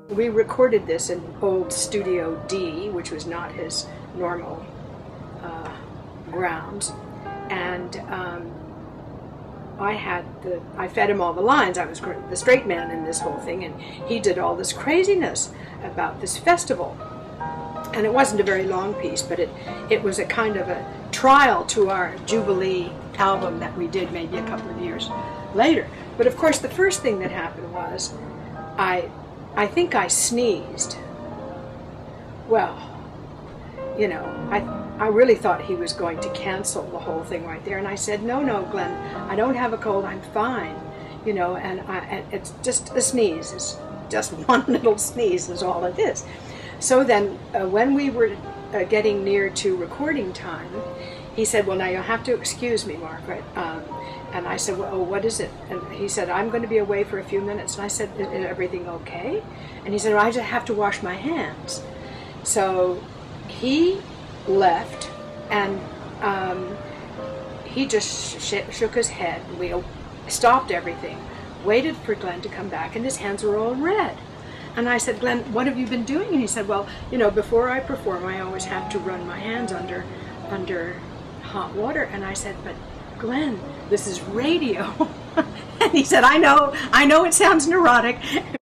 We recorded this in old Studio D, which was not his normal grounds, and I fed him all the lines. I was the straight man in this whole thing, and he did all this craziness about this festival. And it wasn't a very long piece, but it was a kind of a trial to our Jubilee album that we did maybe a couple of years later. But of course, the first thing that happened was I think I sneezed. Well, you know, I really thought he was going to cancel the whole thing right there. And I said, no, Glenn, I don't have a cold, I'm fine. You know, and it's just a sneeze. It's just one little sneeze is all it is. So then when we were getting near to recording time, he said, well, now you'll have to excuse me, Margaret. And I said, well, oh, what is it? And he said, I'm going to be away for a few minutes. And I said, is everything okay? And he said, well, I just have to wash my hands. So he left, and he just shook his head. We stopped everything, waited for Glenn to come back, and his hands were all red. And I said, Glenn, what have you been doing? And he said, well, you know, before I perform, I always have to run my hands under hot water. And I said, but Glenn, this is radio. And he said, I know it sounds neurotic.